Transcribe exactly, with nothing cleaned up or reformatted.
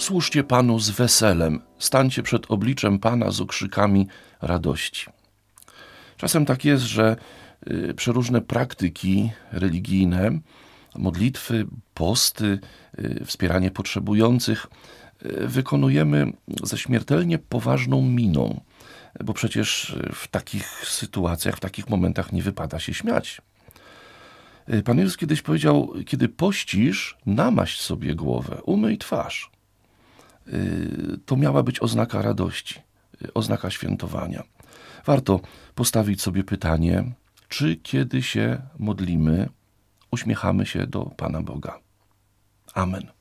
Służcie Panu z weselem, stańcie przed obliczem Pana z okrzykami radości. Czasem tak jest, że y, przeróżne praktyki religijne, modlitwy, posty, y, wspieranie potrzebujących y, wykonujemy ze śmiertelnie poważną miną, bo przecież w takich sytuacjach, w takich momentach nie wypada się śmiać. Pan Jezus kiedyś powiedział, kiedy pościsz, namaść sobie głowę, umyj twarz. To miała być oznaka radości, oznaka świętowania. Warto postawić sobie pytanie, czy kiedy się modlimy, uśmiechamy się do Pana Boga. Amen.